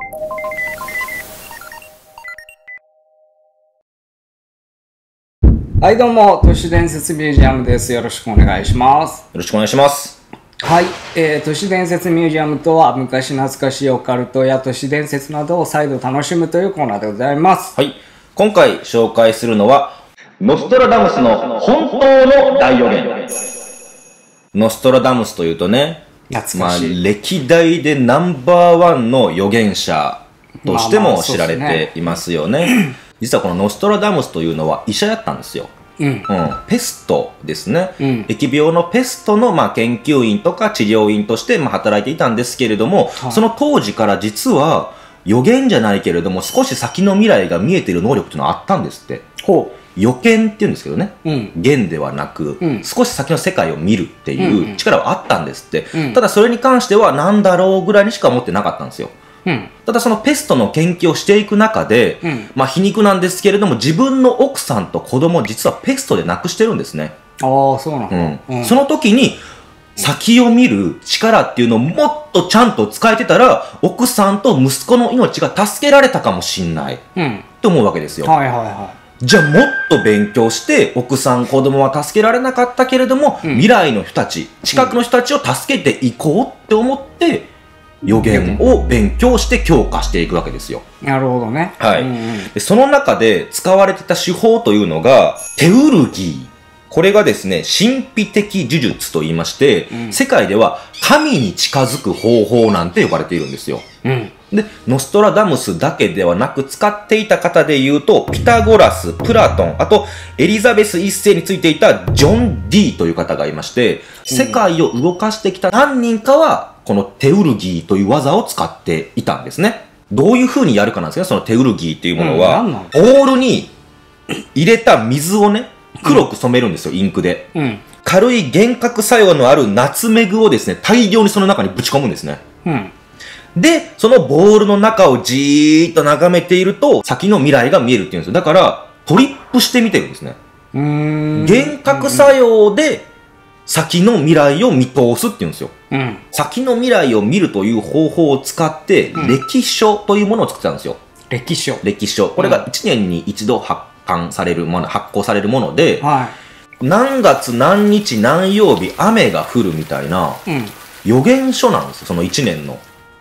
はい、どうも、都市伝説ミュージアムです。よろしくお願いします。 よろしくお願いします。 はい、都市伝説ミュージアムとは、昔懐かしいオカルトや都市伝説などを再度楽しむというコーナーでございます。 はい、今回紹介するのは、ノストラダムスの本当の大予言。ノストラダムスというとね、 懐かしい。 歴代でナンバーワンの預言者としても知られていますよね。実はこのノストラダムスというのは医者やったんですよ。ペストですね。疫病のペストの研究員とか治療員として働いていたんですけれども、その当時から実は予言じゃないけれども少し先の未来が見えている能力というのはあったんですって。予見って言うんですけどね。言ではなく、少し先の世界を見るっていう力はあったんですって。ただそれに関しては何だろうぐらいにしか思ってなかったんですよ。ただそのペストの研究をしていく中で、皮肉なんですけれども自分の奥さんと子供を実はペストで亡くしてるんですね。 ああ、そうなんだ。 その時に先を見る力っていうのをもっとちゃんと使えてたら奥さんと息子の命が助けられたかもしんない、って思うわけですよ。じゃあもっと勉強して奥さん子供は助けられなかったけれども、未来の人たち近くの人たちを助けていこうって思って予言を勉強して強化していくわけですよ。 なるほどね。 はい。でその中で使われてた手法というのがテウルギー。これがですね、神秘的呪術と言いまして、世界では神に近づく方法なんて呼ばれているんですよ。で、ノストラダムスだけではなく使っていた方で言うと、ピタゴラス、プラトン、あとエリザベス一世についていたジョン・ディという方がいまして、世界を動かしてきた何人かは、このテウルギーという技を使っていたんですね。どういう風にやるかなんですけど、そのテウルギーっていうものは、ボールに入れた水をね、黒く染めるんですよ、インクで。軽い幻覚作用のあるナツメグをですね、大量にその中にぶち込むんですね。で、そのボールの中をじーっと眺めていると、先の未来が見えるっていうんですよ。だから、トリップしてみてるんですね。幻覚作用で、先の未来を見通すっていうんですよ。先の未来を見るという方法を使って、歴書というものを作ってたんですよ。 歴書。 これが1年に一度発行されるもので、何月何日何曜日雨が降るみたいな予言書なんですよ、その1年の。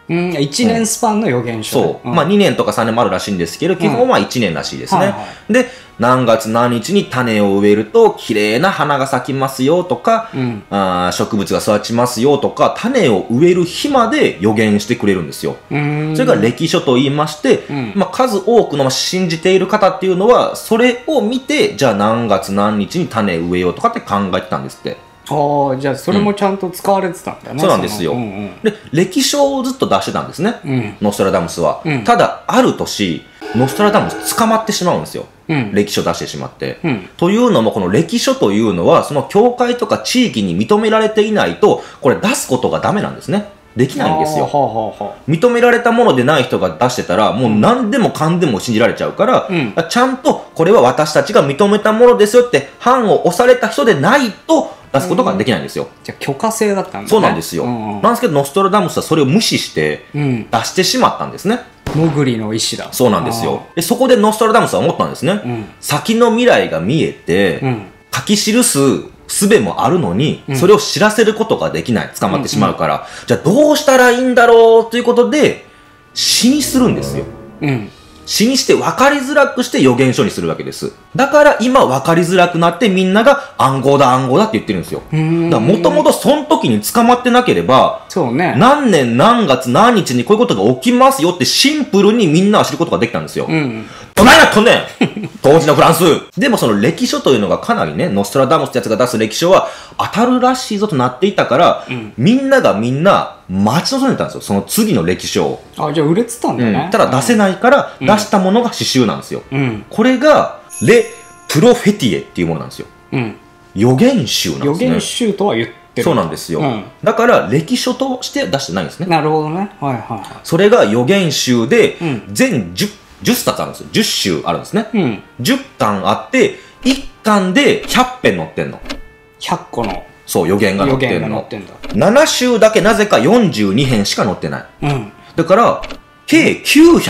1年スパンの予言書。 そう。2年とか3年もあるらしいんですけど、基本は1年らしいですね。で、何月何日に種を植えると綺麗な花が咲きますよとか、植物が育ちますよとか、種を植える日まで予言してくれるんですよ。それが歴書と言いまして、数多くの信じている方っていうのは、それを見て、じゃあ何月何日に種を植えようとかって考えてたんですって。 じゃあそれもちゃんと使われてたんだね。 そうなんですよ。で、歴書をずっと出してたんですね。ノストラダムスは。ただ、ある年、ノストラダムス捕まってしまうんですよ。歴書出してしまって。というのも、この歴書というのは、その教会とか地域に認められていないと、これ出すことがダメなんですね。できないんですよ。認められたものでない人が出してたら、もう何でもかんでも信じられちゃうから、ちゃんとこれは私たちが認めたものですよって判を押された人でないと、出すことができないんですよ。 じゃあ許可制だったんだね。 そうなんですよ。なんですけど、ノストラダムスはそれを無視して出してしまったんですね。 モグリの意思だ。 そうなんですよ。で、そこでノストラダムスは思ったんですね。先の未来が見えて、書き記す術もあるのに、それを知らせることができない。捕まってしまうから。じゃあどうしたらいいんだろうということで、詩にするんですよ。詩にして分かりづらくして予言書にするわけです。だから今分かりづらくなってみんなが暗号だ暗号だって言ってるんですよ。だからもともとその時に捕まってなければ、何年何月何日にこういうことが起きますよってシンプルにみんなは知ることができたんですよ。どないなっとんねん当時のフランスでもその歴書というのがかなりね、ノストラダムスってやつが出す歴書は当たるらしいぞとなっていたから、みんながみんな待ち望んでたんですよ。その次の歴書を。 じゃあ売れてたんだね。 ただ出せないから出したものが詩集なんですよ。これがレ・プロフェティエっていうものなんですよ。予言集なんですね。 予言集とは言ってる。 そうなんですよ。だから歴書として出してないんですね。 なるほどね。 それが予言集で全10冊あるんですよ。10集あるんですね。10巻あって、1巻で100編載ってんの。 100個の。 そう、予言が載ってんの。7週だけなぜか42編しか載ってない。だから、 計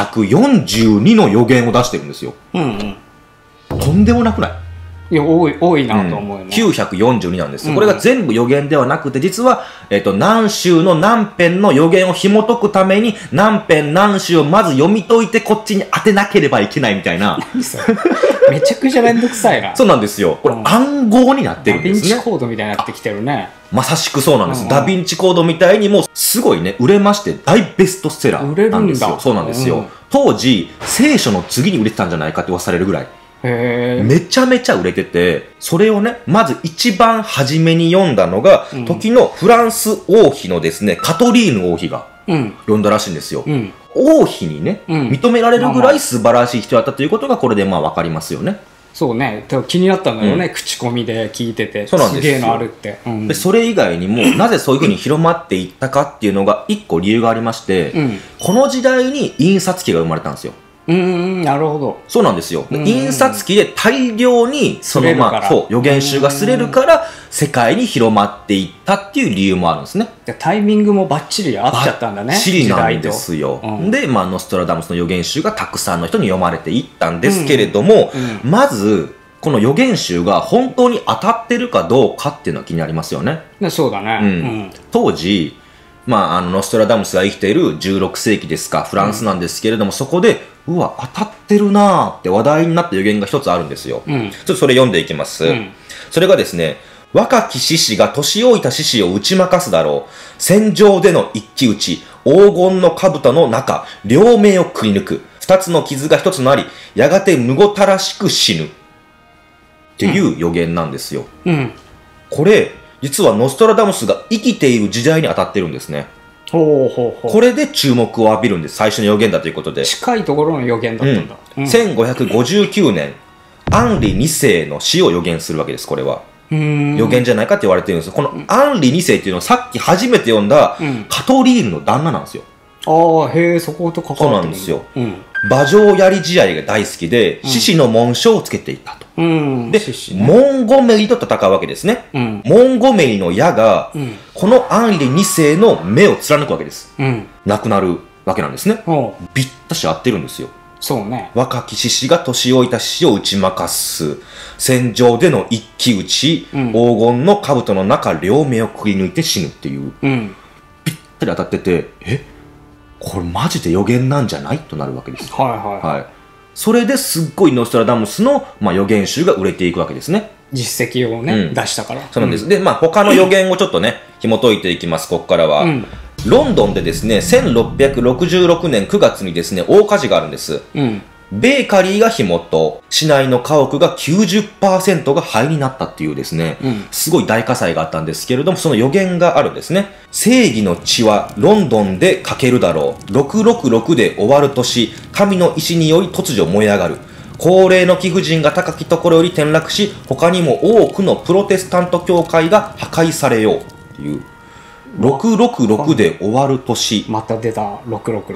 942の予言を出してるんですよ。 うんうん。 とんでもなくない？ いや、多いなと思うよね。 942なんですよ。これが全部予言ではなくて、実は、何週の何編の予言を紐解くために、何編何週をまず読み解いて、こっちに当てなければいけないみたいな。 何それめちゃくちゃめんどくさいな。 そうなんですよ。これ、暗号になってるんですね。 ダヴィンチコードみたいになってきてるね。 まさしくそうなんです。ダヴィンチコードみたいにもう、すごいね、売れまして、大ベストセラーなんですよ。そうなんですよ。当時、聖書の次に売れてたんじゃないかって噂されるぐらい。めちゃめちゃ売れてて、それをね、まず一番初めに読んだのが、時のフランス王妃のですね、カトリーヌ王妃が読んだらしいんですよ。王妃にね、認められるぐらい素晴らしい人だったということが、これでまあわかりますよね。 そうね。気になったんだよね、口コミで聞いてて。 そうなんですよ。 すげえのあるって。 で、それ以外にも、なぜそういうふうに広まっていったかっていうのが、一個理由がありまして、この時代に印刷機が生まれたんですよ。 なるほど。 そうなんですよ。印刷機で大量に、予言集が擦れるから、世界に広まっていったっていう理由もあるんですね。 タイミングもバッチリ合っちゃったんだね。 バッチリなんですよ。で、ノストラダムスの予言集がたくさんの人に読まれていったんですけれども、まず、この予言集が本当に当たってるかどうかっていうのは気になりますよね。 そうだね。 当時、ノストラダムスが生きている16世紀ですか、フランスなんですけれども、そこで、うわ、当たってるなーって話題になった予言が一つあるんですよ。ちょっとそれ読んでいきます。それがですね、若き獅子が年老いた獅子を打ち負かすだろう。戦場での一騎打ち、黄金の兜の中、両目をくり抜く。二つの傷が一つとなり、やがてむごたらしく死ぬ。っていう予言なんですよ。これ、実はノストラダムスが生きている時代に当たってるんですね。これで注目を浴びるんです。最初の予言だということで。 近いところの予言だったんだ。 1559年、アンリ2世の死を予言するわけです、これは。予言じゃないかって言われてるんですよ。このアンリ2世っていうのはさっき初めて読んだカトリーヌの旦那なんですよ。 へえ、そこと関わってるんですよ。 馬上槍試合が大好きで、獅子の紋章をつけていたと。で、モンゴメリと戦うわけですね。モンゴメリの矢が、このアンリ2世の目を貫くわけです。亡くなるわけなんですね。ぴったし合ってるんですよ。 そうね。 若き獅子が年老いた獅子を打ち負かす。戦場での一騎打ち、黄金の兜の中、両目をくり抜いて死ぬっていう。ぴったり当たってて、これマジで予言なんじゃないとなるわけです。それですっごいノストラダムスの、予言集が売れていくわけですね。 実績をね、出したから。 そうなんです。で、他の予言をちょっとね、紐解いていきます、ここからは。ロンドンでですね、1666年9月にですね、大火事があるんです。ベーカリーが火元、市内の家屋が 90% が灰になったっていうですね、すごい大火災があったんですけれども、その予言があるんですね。正義の血はロンドンでかけるだろう。666で終わる年、神の意志により突如燃え上がる。高齢の貴婦人が高きところより転落し、他にも多くのプロテスタント教会が破壊されようっていう。666で終わる年。 また出た、666。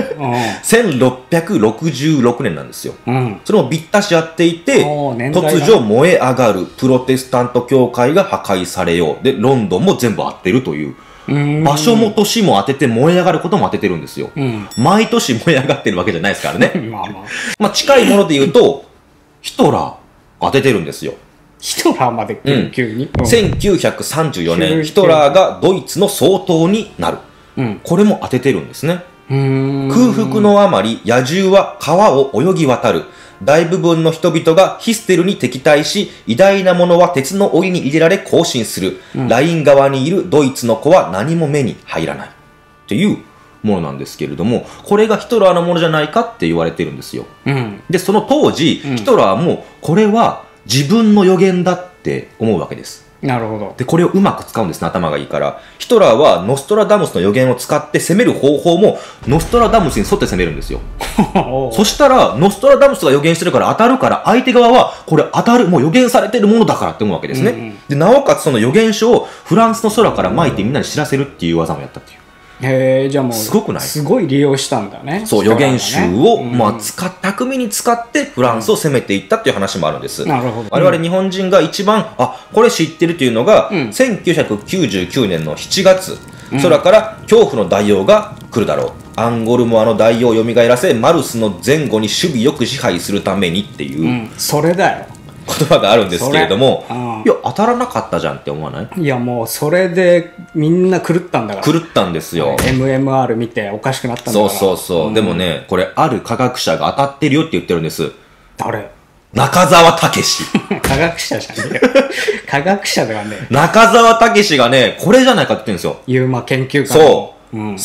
1666年なんですよ。それもびったし合っていて、突如燃え上がるプロテスタント教会が破壊されよう。で、ロンドンも全部合ってるという。場所も年も当てて燃え上がることも当ててるんですよ。毎年燃え上がってるわけじゃないですからね。近いもので言うと、ヒトラー当ててるんですよ。 ヒトラーまで急に、 1934年、ヒトラーがドイツの総統になる。これも当ててるんですね。空腹のあまり、野獣は川を泳ぎ渡る。大部分の人々がヒステルに敵対し、偉大なものは鉄の檻に入れられ行進する。ライン側にいるドイツの子は何も目に入らない。っていうものなんですけれども、これがヒトラーのものじゃないかって言われてるんですよ。で、その当時、ヒトラーもこれは自分の予言だって思うわけです。 なるほど。 で、これをうまく使うんですね、頭がいいから。ヒトラーはノストラダムスの予言を使って攻める方法も、ノストラダムスに沿って攻めるんですよ。そしたら、ノストラダムスが予言してるから当たるから、相手側は、これ当たる、もう予言されてるものだからって思うわけですね。で、なおかつその予言書をフランスの空から撒いてみんなに知らせるっていう技もやったっていう。 へえ、じゃあもう、 すごくない？ すごい利用したんだね。 そう、予言集を、巧みに使ってフランスを攻めていったっていう話もあるんです。 なるほど。 我々日本人が一番、これ知ってるというのが、1999年の7月、空から恐怖の大王が来るだろう。 アンゴルモアの大王を蘇らせ、マルスの前後に守備よく支配するためにっていうそれだよ。 言葉があるんですけれども、 それいや、当たらなかったじゃんって思わない？ いや、もうそれでみんな狂ったんだから。 狂ったんですよ。 MMR 見ておかしくなったんだから。 そうそうそう。でもね、これ、ある科学者が当たってるよって言ってるんです。 誰？ 中澤武史。 科学者じゃねえよ。科学者ではね、 中澤武史がね、これじゃないかって言ってるんですよ。 ユーマ研究家の。 そう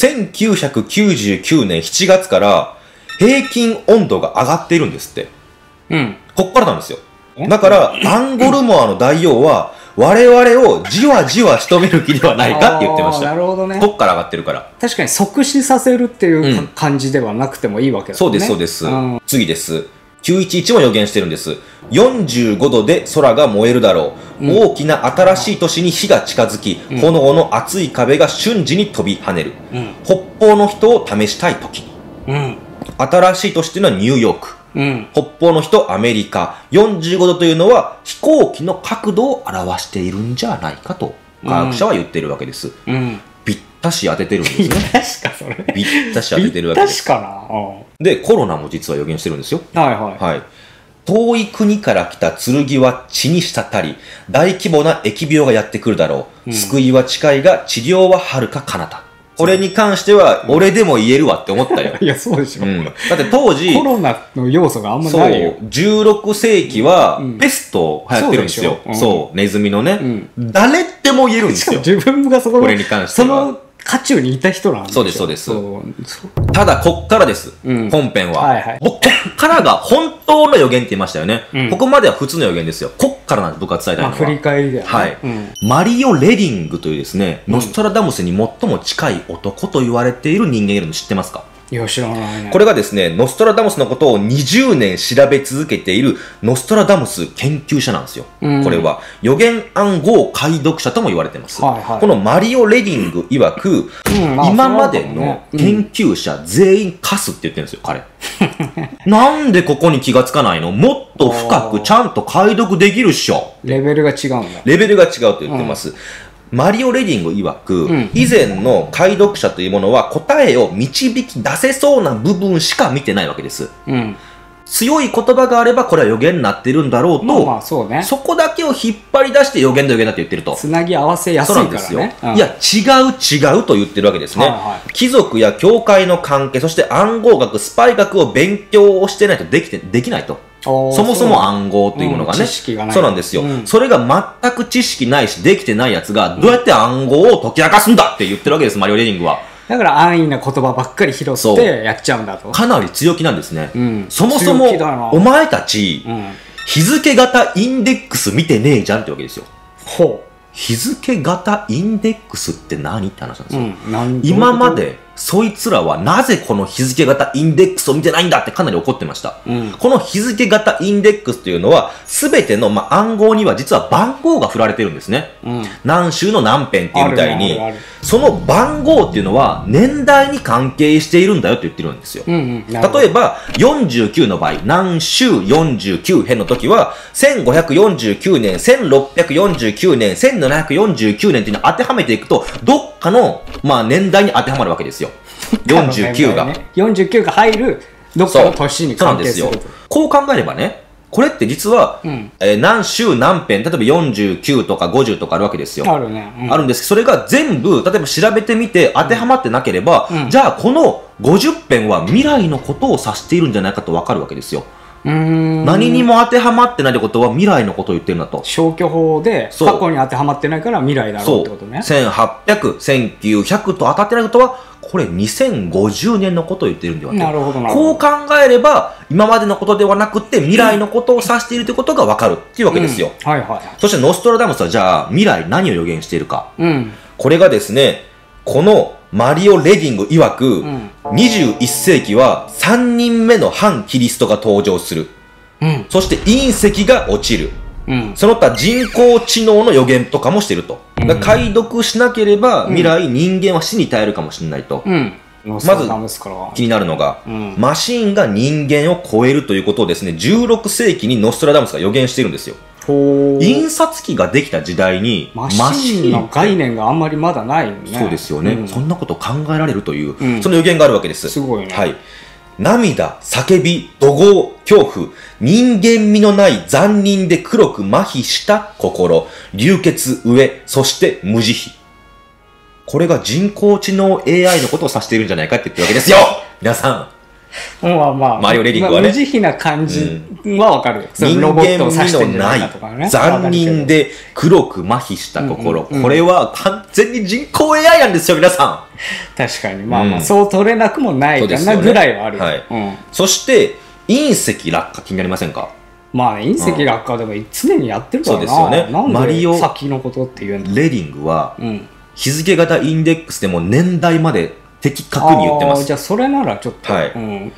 。1999年7月から平均温度が上がっているんですって。こっからなんですよ。だから、アンゴルモアの大王は、我々をじわじわ仕留める気ではないかって言ってました。 なるほどね。 こっから上がってるから。 確かに即死させるっていう感じではなくてもいいわけだね。 そうです、そうです。次です。911も予言してるんです。45度で空が燃えるだろう。大きな新しい都市に火が近づき、炎の熱い壁が瞬時に飛び跳ねる。北方の人を試したい時に。新しい都市というのはニューヨーク。北方の人、アメリカ。45度というのは飛行機の角度を表しているんじゃないかと科学者は言っているわけです。ぴったし当ててるんですね。 確かそれ。 ぴったし当ててるわけです。 確かな。 で、コロナも実は予言してるんですよ。 はい。 遠い国から来た剣は血に滴り、大規模な疫病がやってくるだろう。救いは近いが、治療は遥か彼方。これに関しては、俺でも言えるわって思ったよ。 いや、そうでしょ。 だって当時、 コロナの要素があんまないよ。 そう、16世紀は、ペスト流行ってるんですよ。そう、ネズミのね。誰でも言えるんですよ。 自分がこれに関しては。 その渦中にいた人なんですよ。 そうです。ただ、こっからです。本編は。こっからが本当の予言って言いましたよね。ここまでは普通の予言ですよ。こっからなんです、僕が伝えたいのは。 振り返りだよね。 はい。マリオ・レディングというですね、ノストラダムスに最も近い男と言われている人間がいるの知ってますか？ いや、知らないね。 これがですね、ノストラダムスのことを20年調べ続けているノストラダムス研究者なんですよ。これは予言暗号解読者とも言われています。このマリオ・レディング曰く、今までの研究者全員カスって言ってるんですよ、彼。なんでここに気がつかないの？もっと深くちゃんと解読できるっしょ。 レベルが違うんだ。 レベルが違うと言ってます。マリオ・レディング曰く、以前の解読者というものは答えを導き出せそうな部分しか見てないわけです。強い言葉があればこれは予言になってるんだろうと、そこだけを引っ張り出して予言だって言ってると。 つなぎ合わせやすいからね。そうなんですよ。いや、違うと言ってるわけですね。貴族や教会の関係、そして暗号学、スパイ学を勉強をしてないとできないと。そもそも暗号というものがね。 知識がない。 そうなんですよ。それが全く知識ないし、できてないやつが、どうやって暗号を解き明かすんだって言ってるわけです、マリオ・レディングは。 だから安易な言葉ばっかり拾ってやっちゃうんだと。 かなり強気なんですね。そもそも、お前たち、日付型インデックス見てねえじゃんってわけですよ。日付型インデックスって何って話なんですよ。今まで、そいつらはなぜこの日付型インデックスを見てないんだってかなり怒ってました。この日付型インデックスというのは、すべての、暗号には実は番号が振られてるんですね。何週の何編っていうみたいに、その番号っていうのは年代に関係しているんだよって言ってるんですよ。例えば、49の場合、何週49編の時は、1549年、1649年、1749年っていうのを当てはめていくと、どっかの、年代に当てはまるわけですよ。49が。 49が入る、どっかの年に関係する。そうなんですよ。 こう考えればね、これって実は、何週何編、例えば49とか50とかあるわけですよ。 あるね。 あるんですけど、それが全部、例えば調べてみて当てはまってなければ、じゃあこの50編は未来のことを指しているんじゃないかとわかるわけですよ。何にも当てはまってないってことは未来のことを言ってるんだと。 消去法で過去に当てはまってないから未来だろうってことね。 1800、1900と当たってないことは、これ2050年のことを言ってるんではなるほどな。 こう考えれば、今までのことではなくて未来のことを指しているということがわかるっていうわけですよ。そしてノストラダムスはじゃあ未来何を予言しているか。これがですね、このマリオ・レディング曰く、21世紀は3人目の反キリストが登場する。そして隕石が落ちる。その他人工知能の予言とかもしてると。解読しなければ未来人間は死に絶えるかもしれないと。まず気になるのが、マシンが人間を超えるということをですね、16世紀にノストラダムスが予言しているんですよ。 ほう。 印刷機ができた時代にマシンの概念があんまりまだないよね。 そうですよね、 うんそんなこと考えられるという、 うんその予言があるわけです。 すごいね。 はい。涙、叫び、怒号、恐怖、人間味のない残忍で黒く麻痺した心、流血、飢え、そして無慈悲。これが人工知能 AI のことを指しているんじゃないかって言ってるわけですよ皆さまあまあ、 マリオレディングはね無慈悲な感じはわかるよ。 ん。人ロボットを間味の指してんじゃなないいかとかね。 残忍で黒く麻痺した心。 うんうんうんこれは完全に人工 AI なんですよ、皆さ確かに。まあまあ、 うんそう取れなくもないかなそうですよねぐらいはあるよ。 はいうん。 ん。そして、隕石落下気になりませんか？ まあ、隕石落下でも常にやってるからな。 そうですよねなんマリオで先のことって言うんだ。 レディングは、 うん。 日付型インデックスでも年代まで的確に言ってます。 じゃあ、それならちょっと、 はいうん。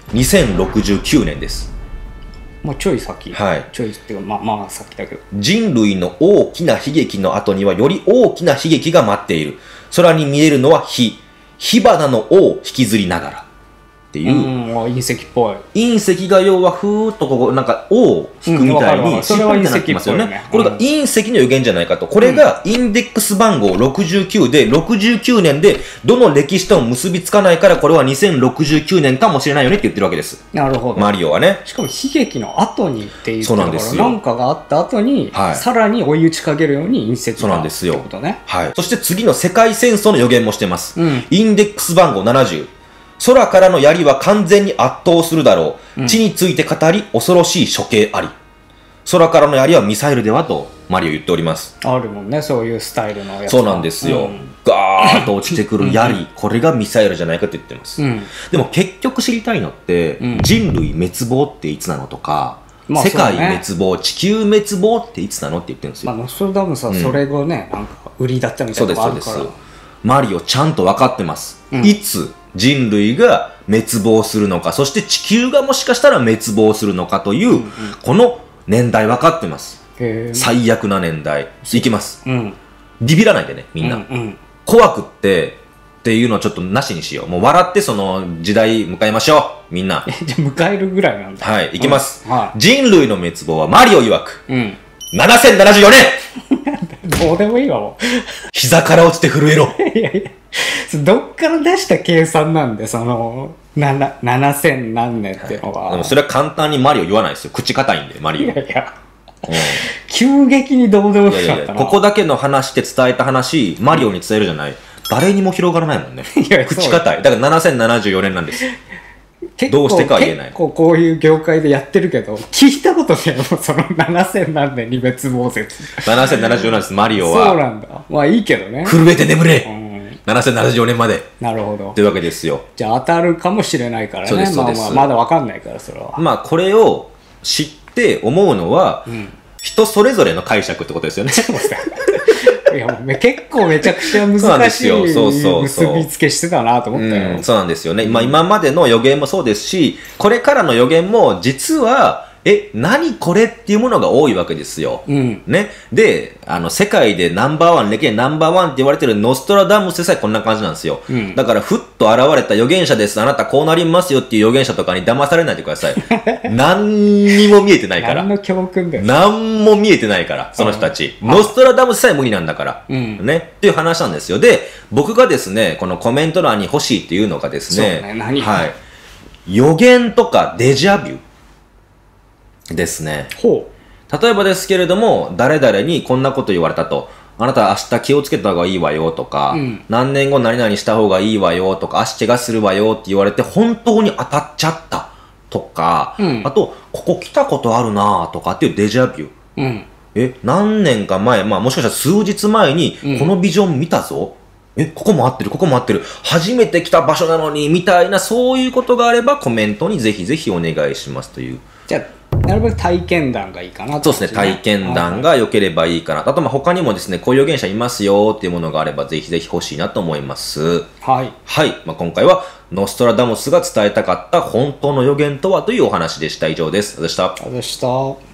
2069年です。 まあ、ちょい先。 はいちょいっていうか、まあ先だけど。 人類の大きな悲劇の後にはより大きな悲劇が待っている。空に見えるのは火花の尾を引きずりながら。っていう、 隕石っぽい。 隕石が要はふーっとここ、なんか尾を引くみたいに、 それは隕石っぽいね。 なってますよね。 うんこれが隕石の予言じゃないかと。これがインデックス番号69で、69年で、どの歴史とも結びつかないから、これは2069年かもしれないよねって言ってるわけです。 なるほど。 マリオはね。 しかも悲劇の後にって言ってそうたから、 なんですよなんかがあった後に、 はいさらに追い打ちかけるように隕石がそうなんですよってことね。 はい。そして次の世界戦争の予言もしてます。 うんインデックス番号70。空からの槍は完全に圧倒するだろう。地について語り、恐ろしい処刑あり。空からの槍はミサイルではと、マリオ言っております。 あるもんね、そういうスタイルのやつ。 そうなんですよ。ガーッと落ちてくる槍。これがミサイルじゃないかって言ってます。 うん。 でも結局知りたいのって、 うん人類滅亡っていつなのとか、 まあ世界そうね滅亡、地球滅亡っていつなのって言ってるんですよ。 まあ、ノストラダムスはそれがね、なんか売りだったみたそです、 いうなのがそうですあるから。。 マリオちゃんと分かってます。 うんいつ人類が滅亡するのか、そして地球がもしかしたら滅亡するのかという、この年代分かってます。 へー最悪な年代。いきます。 うん。 ビビらないでね、みんな。 うん。 怖くっていうのをちょっとなしにしよう。もう笑ってその時代迎えましょう。みんな。 じゃあ迎えるぐらいなんだ。 はい、いきます。 は人類の滅亡はマリオ曰く、 い。うん。 7074年どうでもいいわ、もう。 膝から落ちて震えろ。 いやいや、どっから出した計算なんで、7000何年っていうのは。 でもそれは簡単にマリオ言わないですよ。口硬いんで、マリオ。 いやいや、 うん急激にどうでもよいやいやいや、 かったな。 ここだけの話で伝えた話、マリオに伝えるじゃない。誰にも広がらないもんね。 いや口硬い。だから7074年なんです。 結どうしてかは言えない結構こういう業界でやってるけど、聞いたことねえもん、その7000何年に滅亡説。 7074年です、マリオそうは。 なんだ。まあいいけどね。 震えて眠うれん。 !7074 年まで。 なるほどと。いうわけですよ。 じゃあ当たるかもしれないからそうでね。まあすそうですまあ、まだわかんないから、それは。 まあ、これを知って思うのは、 ん人それぞれの解釈ってことですよね。 いやもう結構めちゃくちゃ難そうなんですしいよそうそうそう結びつけしてたなと思ったよ。 うん、そうなんですよね。まあ今までの予言もそうですし、これからの予言も実は、何これっていうものが多いわけですよ。 うん。 ね。で、世界でナンバーワン、歴代ナンバーワンって言われてるノストラダムスでさえこんな感じなんですよ。 うんだから、ふっと現れた預言者です。あなたこうなりますよっていう預言者とかに騙されないでください。何にも見えてないから何。の教訓だよ。 何も見えてないから、その人たち。ノストラダムスさえ無理なんだから。 うんね。っていう話なんですよ。で、僕がですね、このコメント欄に欲しいっていうのがですそうね、 ね何はい。予言とかデジャビュですね。 ほ例えばですけれども、誰々にこんなこと言われたと。あなた明日気をつけた方がいいわよとか、 うん何年後何々した方がいいわよとか、足怪我するわよって言われて本当に当たっちゃったとか、 うんあと、ここ来たことあるなとかっていうデジャビュ。 う。うん。 何年か前、まあもしかしたら数日前にうん、 このビジョン見たぞ。ここも合ってる、ここも合ってる。初めて来た場所なのに、みたいな、そういうことがあればコメントにぜひぜひお願いしますという。 じゃあ、なるべく体験談がいいかなそうですね、体験談が良ければいいかな。あと、まあ他にもですね、こういう預言者いますよっていうものがあれば、ぜひぜひ欲しいなと思います。 はい。 はい。まあ今回は、ノストラダムスが伝えたかった本当の予言とはというお話でした。以上です。ありがとうございました。 ありがとうございました。